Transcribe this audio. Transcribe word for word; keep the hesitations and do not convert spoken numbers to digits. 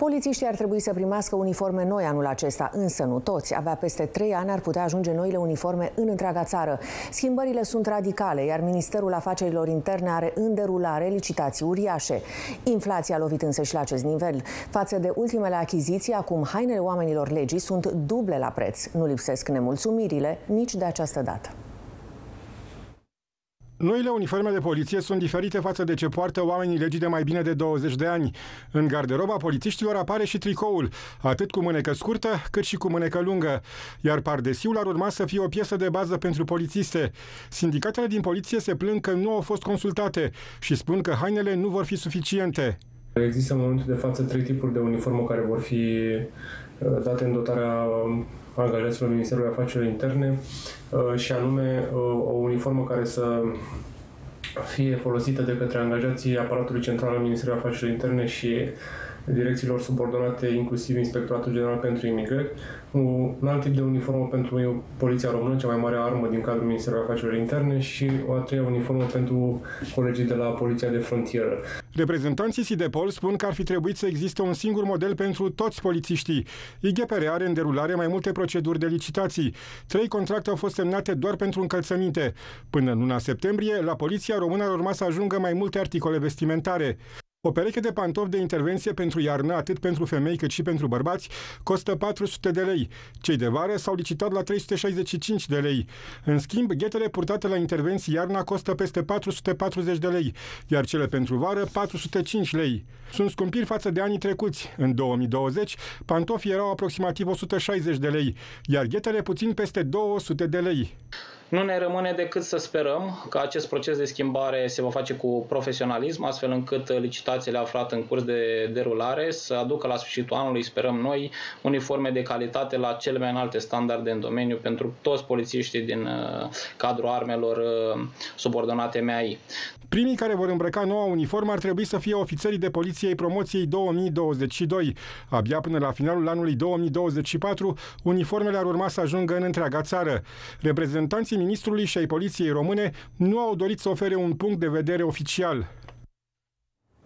Polițiștii ar trebui să primească uniforme noi anul acesta, însă nu toți. Abia peste trei ani ar putea ajunge noile uniforme în întreaga țară. Schimbările sunt radicale, iar Ministerul Afacerilor Interne are în derulare licitații uriașe. Inflația a lovit însă și la acest nivel. Față de ultimele achiziții, acum hainele oamenilor legii sunt duble la preț. Nu lipsesc nemulțumirile nici de această dată. Noile uniforme de poliție sunt diferite față de ce poartă oamenii legii de mai bine de douăzeci de ani. În garderoba polițiștilor apare și tricoul, atât cu mânecă scurtă, cât și cu mânecă lungă. Iar pardesiul ar urma să fie o piesă de bază pentru polițiste. Sindicatele din poliție se plâng că nu au fost consultate și spun că hainele nu vor fi suficiente. Există în momentul de față trei tipuri de uniformă care vor fi date în dotarea angajaților Ministerului Afacerilor Interne și anume o uniformă care să fie folosită de către angajații aparatului central al Ministerului Afacerilor Interne și direcțiilor subordonate, inclusiv Inspectoratul General pentru Imigrări, un alt tip de uniformă pentru Poliția Română, cea mai mare armă din cadrul Ministerului Afacerilor Interne, și o a treia uniformă pentru colegii de la Poliția de Frontieră. Reprezentanții SIDEPOL spun că ar fi trebuit să existe un singur model pentru toți polițiștii. I G P R are în derulare mai multe proceduri de licitații. Trei contracte au fost semnate doar pentru încălțăminte. Până în luna septembrie, la Poliția Română ar urma să ajungă mai multe articole vestimentare. O pereche de pantofi de intervenție pentru iarnă, atât pentru femei cât și pentru bărbați, costă patru sute de lei. Cei de vară s-au licitat la trei sute șaizeci și cinci de lei. În schimb, ghetele purtate la intervenții iarna costă peste patru sute patruzeci de lei, iar cele pentru vară patru sute cinci lei. Sunt scumpiri față de anii trecuți. În două mii douăzeci, pantofii erau aproximativ o sută șaizeci de lei, iar ghetele puțin peste două sute de lei. Nu ne rămâne decât să sperăm că acest proces de schimbare se va face cu profesionalism, astfel încât licitațiile aflate în curs de derulare să aducă la sfârșitul anului, sperăm noi, uniforme de calitate la cele mai înalte standarde în domeniu pentru toți polițiștii din cadrul armelor subordonate M A I. Primii care vor îmbrăca noua uniformă ar trebui să fie ofițerii de poliție ai promoției două mii douăzeci și doi. Abia până la finalul anului două mii douăzeci și patru, uniformele ar urma să ajungă în întreaga țară. Reprezentanții ministrului și ai poliției române nu au dorit să ofere un punct de vedere oficial.